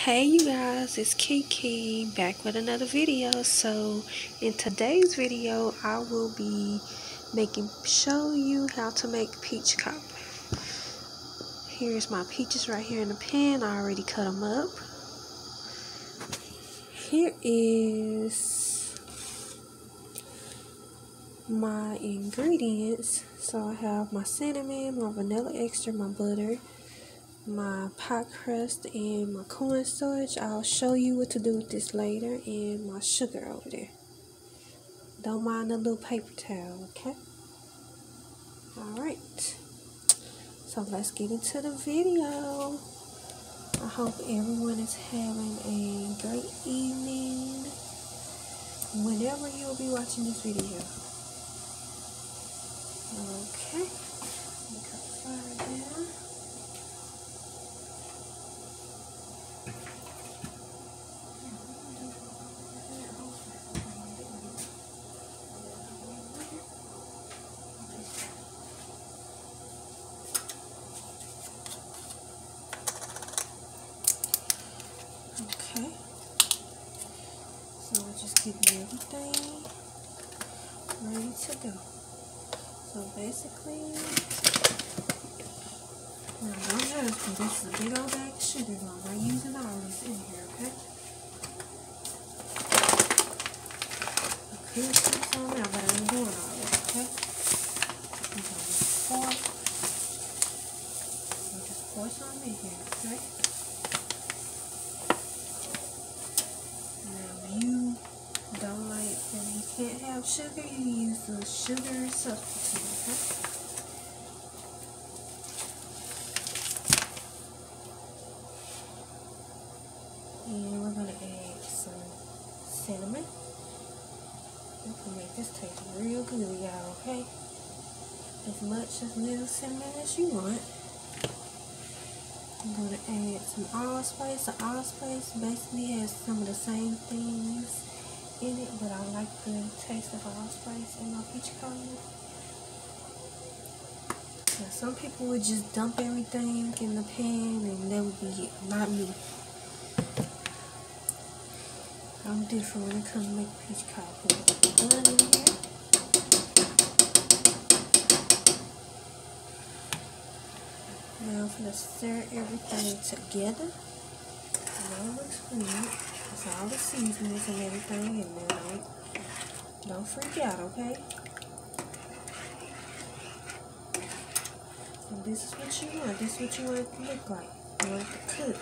Hey you guys, it's Kiki back with another video. So in today's video I will be show you how to make peach cobbler. Here's my peaches right here in the pan. I already cut them up. Here is my ingredients. So I have my cinnamon, my vanilla extract, my butter, my pie crust, and my cornstarch. I'll show you what to do with this later, and my sugar over there. Don't mind the little paper towel, okay? Alright, so let's get into the video. I hope everyone is having a great evening whenever you'll be watching this video. Okay, cut the fire down. Okay, so we're just getting everything ready to go. So basically, now don't judge me, this is a big old bag of sugar. I'm not using all this in here, okay? I could put some out, but I'm doing all this, okay? I'm going to just pour some in here, okay? You don't like, if you can't have sugar, you use the sugar substitute, okay? And we're going to add some cinnamon. We can make this taste real good, y'all, okay? As much as little cinnamon as you want. I'm going to add some allspice. The allspice basically has some of the same things in it, but I like the taste of allspice in my peach cobbler. Now, some people would just dump everything in the pan and that would be it. Not me. I'm different when it comes to make peach cobbler. Put in here. Now I'm going to stir everything together. Now it looks good. It's all the seasonings and everything in there. Don't freak out, okay? And this is what you want. This is what you want it to look like. You want it to cook.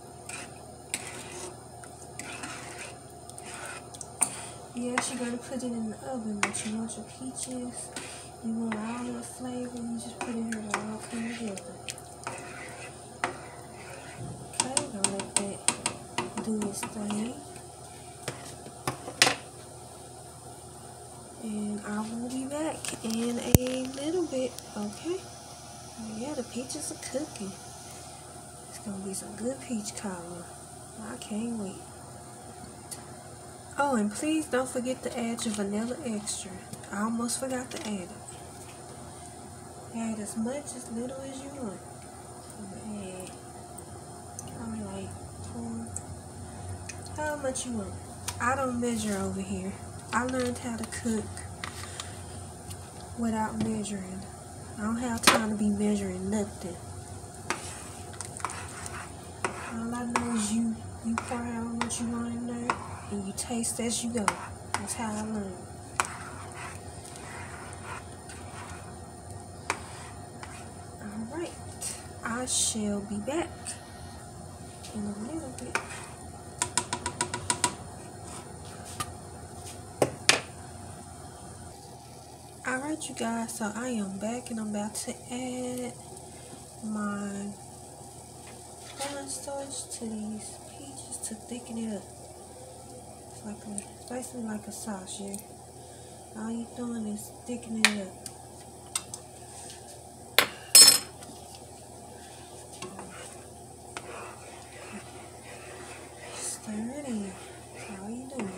Yes, you're going to put it in the oven, but you want your peaches. You want all of the flavor. You just put it in here to all come together. Okay, gonna let that do its thing. And I will be back in a little bit, okay? Yeah, the peaches are cooking. It's gonna be some good peach cobbler. I can't wait. Oh, and please don't forget to add your vanilla extra. I almost forgot to add it. Add as much, as little as you want. Add probably like 4. How much you want? I don't measure over here. I learned how to cook without measuring. I don't have time to be measuring nothing. All I know is you pour how much you want in there and you taste as you go. That's how I learned. Alright, I shall be back in a little bit. Alright you guys, so I am back and I'm about to add my cornstarch to these peaches to thicken it up. It's basically like a sauce here. All you're doing is thickening it up. Stir it in. That's all you're doing.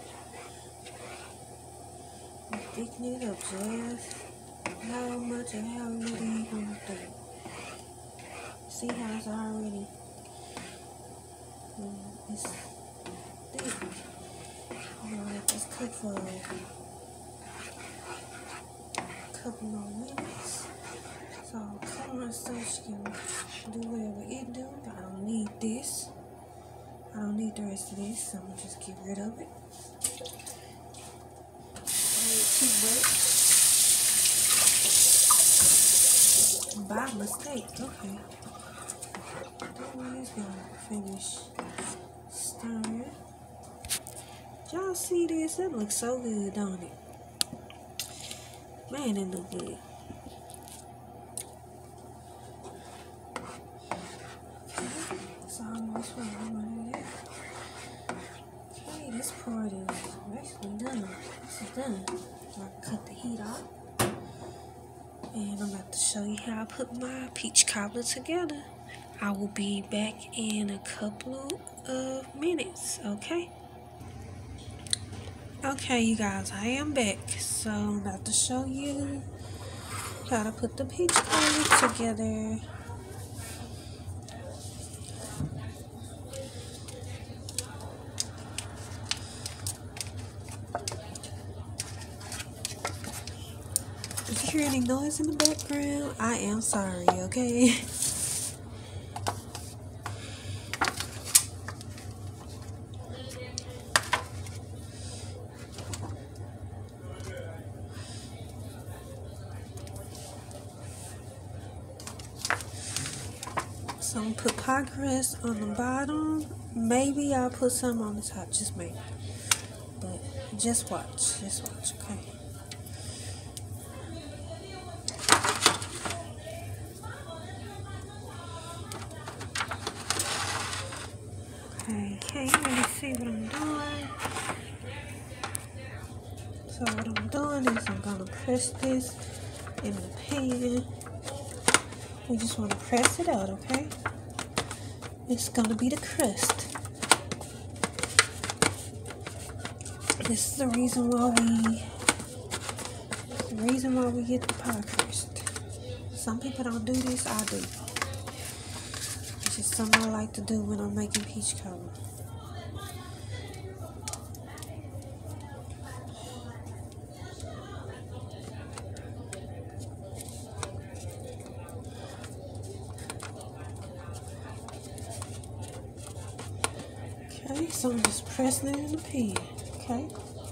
Thicken it up just how much and how little you want to do. See how it's already It's thick. I'm gonna let this cook for a couple more minutes. So color and stuff can do whatever it do. I don't need this. I don't need the rest of this, so I'm gonna just get rid of it. Too much. By mistake, okay. That is gonna finish stirring. Y'all see this? That looks so good, don't it? Man, it look good. It's almost ready. Okay, this part is actually done. This is done. So I cut the heat off. And I'm about to show you how I put my peach cobbler together. I will be back in a couple of minutes, okay? Okay, you guys, I am back. So I'm about to show you how to put the peach cobbler together. If you hear any noise in the background, I am sorry, okay? So I'm gonna put pie crust on the bottom. Maybe I'll put some on the top, just maybe. But just watch, okay? Okay, can't really see what I'm doing. So what I'm doing is I'm gonna press this in the pan. We just want to press it out, okay? It's gonna be the crust. This is the reason why we get the pie crust. Some people don't do this, I do. It's just something I like to do when I'm making peach cobbler. Okay, so I'm just pressing it in the pan, okay?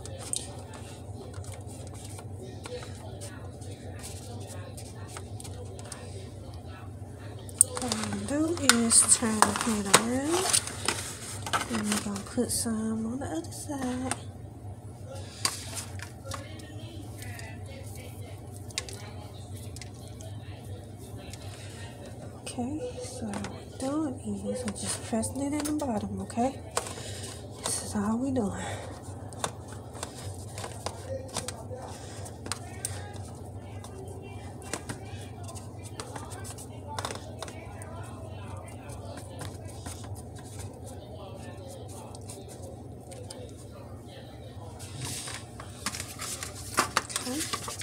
What I'm gonna do is turn the pan around, and we're gonna put some on the other side. Okay, so what we're doing is we're just pressing it in the bottom, okay? This is all we're doing. Okay.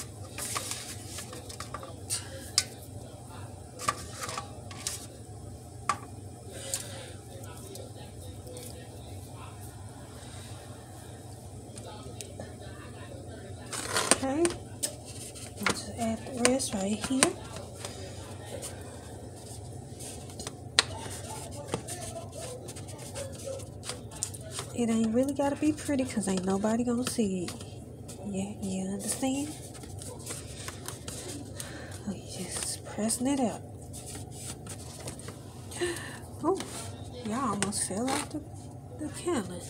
Okay, I'll just add the rest right here. It ain't really gotta be pretty because ain't nobody gonna see it. Yeah, you understand? Oh, you just pressing it out. Oh, y'all almost fell off the counter.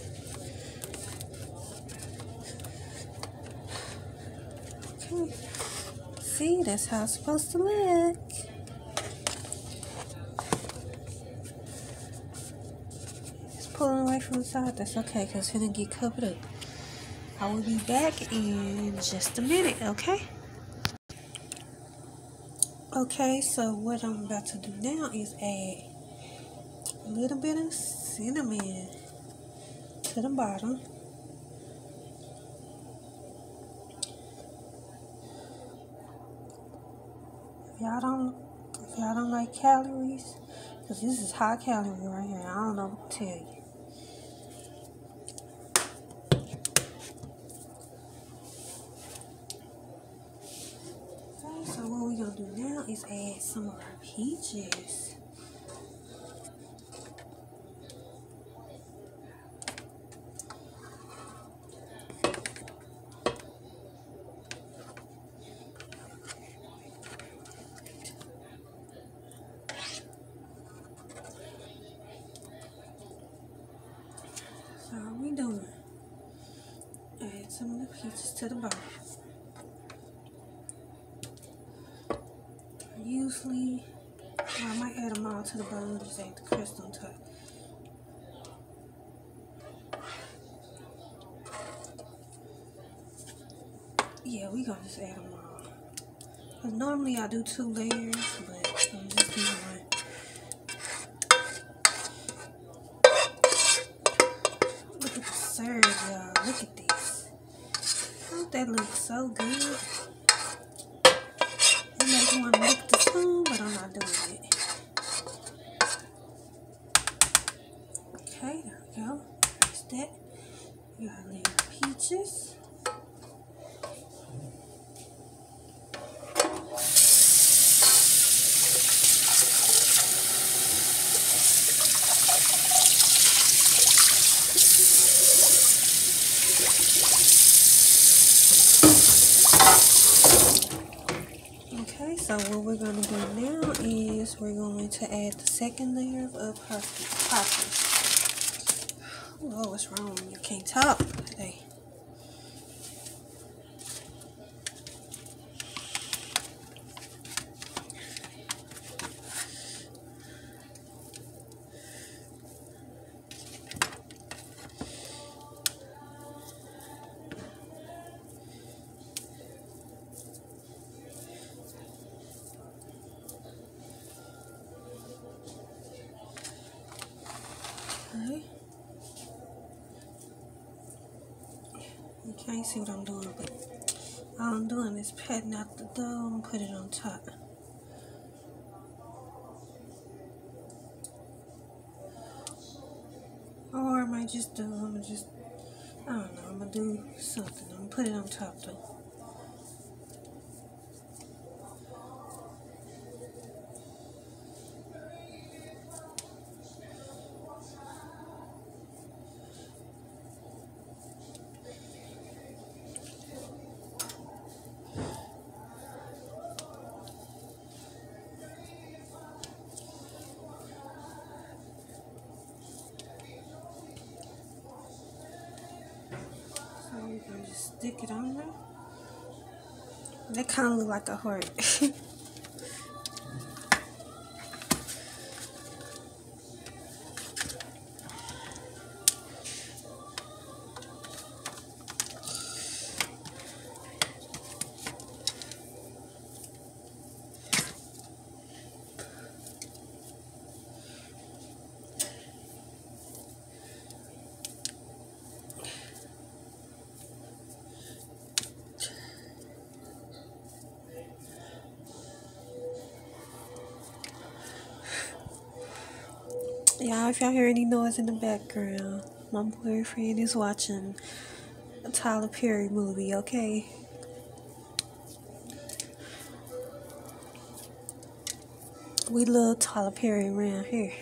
Okay. See, that's how it's supposed to look. Just pulling away from the side. That's okay, because it's gonna get covered up. I will be back in just a minute, okay? Okay, so what I'm about to do now is add a little bit of cinnamon to the bottom. If y'all don't like calories, because this is high calorie right here, I don't know what to tell you. do now is add some of our peaches. So all we doing, add some of the peaches to the bowl. Usually, I might add them all to the bowl and just add the crust on top. Yeah, we gonna just add them all. Cause normally I do 2 layers, but I'm just doing one. Look at the serve, y'all. Look at this. Don't that look so good? It makes me want to lick the spoon, but I'm not doing it. Okay, there we go. That's that. We got a little peaches. Okay, so what we're going to do now is we're going to add the second layer of pasta. Oh, what's wrong? You can't talk today. Okay. You can't see what I'm doing, but all I'm doing is patting out the dough and put it on top. Or I might just do, I don't know, I'm gonna do something. I'm gonna put it on top though. So we're gonna just stick it on there. That kind of look like a heart. Yeah, if y'all hear any noise in the background, my boyfriend is watching a Tyler Perry movie, okay? We love Tyler Perry around here.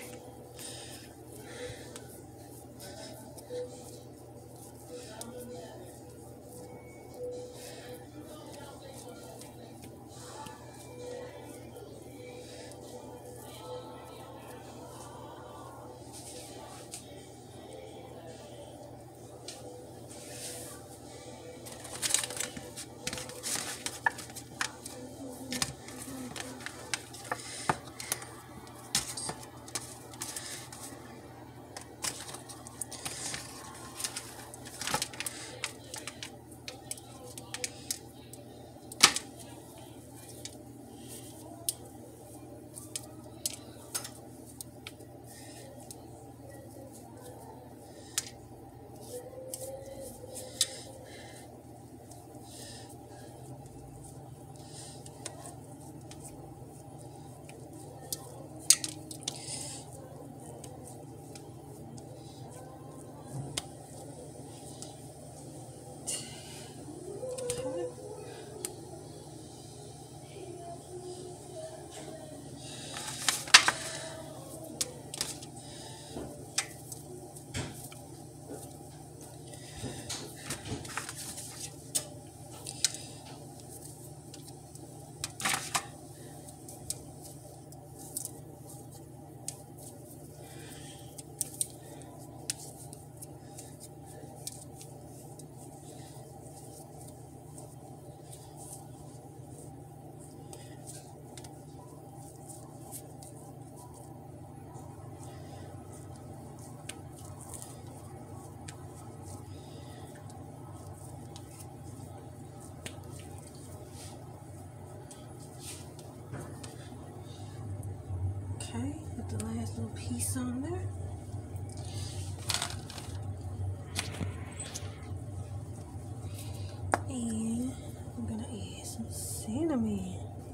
piece on there. And I'm gonna add some cinnamon.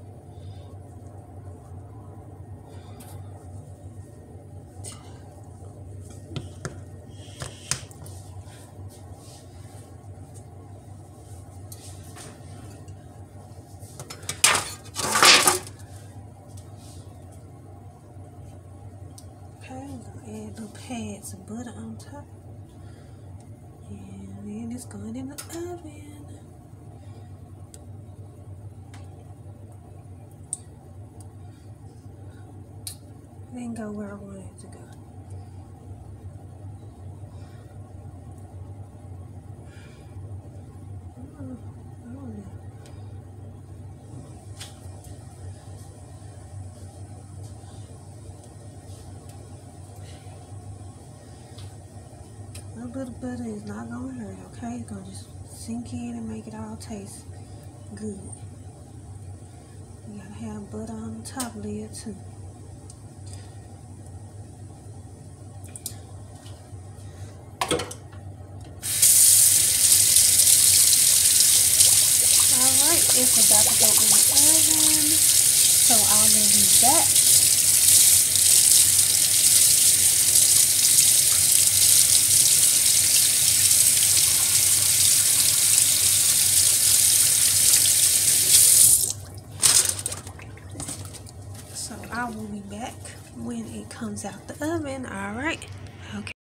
Okay, I'm gonna add little pads of butter on top. And then it's going in the oven. Then go where I want it to go. A little bit of butter is not gonna hurt, okay? It's gonna just sink in and make it all taste good. You gotta have butter on the top lid too. Alright, it's about to go in the oven, so I will be back. So I will be back when it comes out the oven. Alright. Okay.